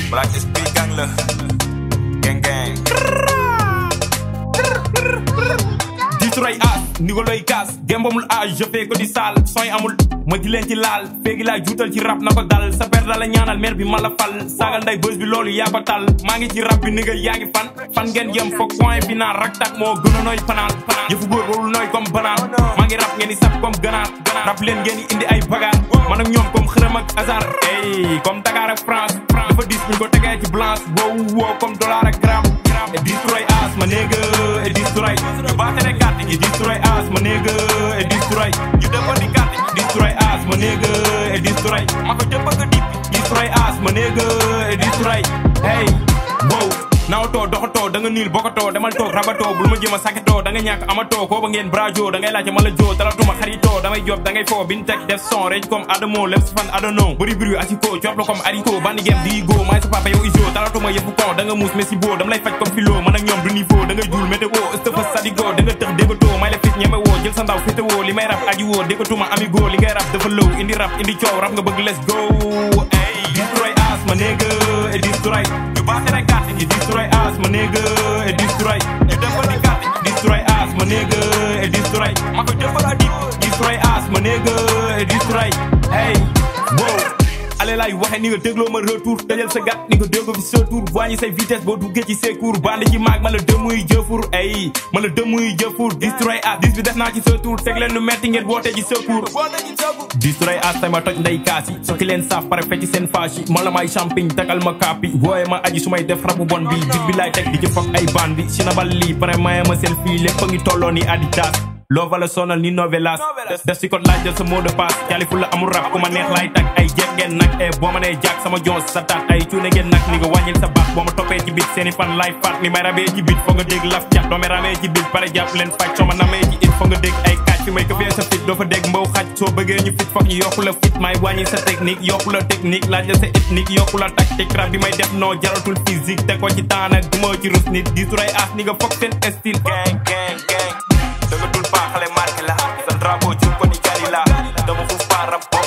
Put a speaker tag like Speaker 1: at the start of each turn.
Speaker 1: Black Sprit Gang la gang gang. DOU RAY Ass Nguekokh looy kaas gembamul âge je fais que du sale sooy amul ma di leen ci laal féegi laa juutal ci rap na ko dal sa père la ñaanal mère bi ma la fal saagal nday buzz bi loolu yaa ko tal maa ngi ci rap bi ni nga yaa ngi fan ngeen yem foog point final rak tak moo gën a nooy fanaan yëfu góor warul nooy comme banaan maa ngi rap ngeen di sap comme ganaar rap leen ngeen di indi ay bagaar man ak ñoom comme xërëm ak hasard ey comme Dakar ak France dafa dis buñ ko tegee ci blanche wow comme dollar ak gramme et DOU RAY Ass ma nigga et DOU RAY ñu baatare carte gi DOU RAY Ass ma nigga et DOU RAY ñu dëppandi carte gi DOU RAY Ass ma nigga et DOU RAY ma ko dëppanga dippi DOU RAY Ass ma nigga et DOU RAY hey wow nawtoo doxatoo da nga niil bokkatoo demal toog rabatoo bul ma jéem a saketoo da nga ñàkk amatoo koo ba ngeen brajo da ngay laajte ma la joo talatuma xaritoo damay job da ngay foo bin teg def son rage comme Adamo lef si fan Adano bëri bruit asiko coop la comme haricot bandi game di go maay sa papa yow iso talatuma yëfu kon da nga muus Merci boo dama lay faj comme filo man ak ñoom du niveau da nga juul météo ëstëfa sadigo da nga tëx déggatoo may la fit ñeme woo jël sa ndaw fétéwoo li may rap aji woo déggatuma amigo li ngay rap dafa low indi rap indi coow rap nga bëgg let's go ey DOU RAY Ass ma nigga et DOU RAY ñu baase rek carte gi DOU RAY Ass ma nigga et DOU RAY ñu defal di carte gi DOU RAY Ass ma nigga et DOU RAY ma ko defal a dip DOU RAY Ass ma nigga et DOU RAY hey wow ale laay waxe ni nga dégloo ma retour dajal sa gat ni nga déggoo fi sa tour wàññi say vitesse boo duggee ci secours bandi ci maag ma la dëmuy jëfur ay ma la dëmuy jëfur DOU RAY Ass dis bi def naa ci sa tour teg leen lu metti ngeen woote ci secours DOU RAY Ass tay ma toj nday kaas yi sokki leen saaf pare fecc seen fâche yi ma la may champagne tagal ma kaapi wooye ma aji su may def rabu bon bi bit bi laay teg di ci fokk ay bandi si na bal lii pare maye ma seen fii lépp a ngi tolloo ni Adidas loo va la sonal ni novelas def si code laaj jël sa mot de passe califu la amul rap ku ma neex laay tag ay jeeg ngeen nag e boo ma nee jaag sama joons sa taat ay cuune ngeen nag ni nga wàññil sa baat boo ma toppee ci bit seeni fan laay faat ni may rabee ci bit foo nga dégg laf cat doo may ramee ci bit pare jàpp leen faj soo ma namee ci it foo nga dégg ay kaaj fi may ko fee sa fit doo fa dégg mbaw xaj soo bëggee ñu fit foog ñu yokku la fit may wàññil sa technique yokku la technique laaj la sa ethnique yokku la tactique rap bi may def noo jaratul physique te ko ci temps nag du moo ci rus nit DOU RAY Ass ni nga foog seen style gang gang gang danga dul baaxale marqué la sa drapeau ci ko ni jali la dama xuuf pa rap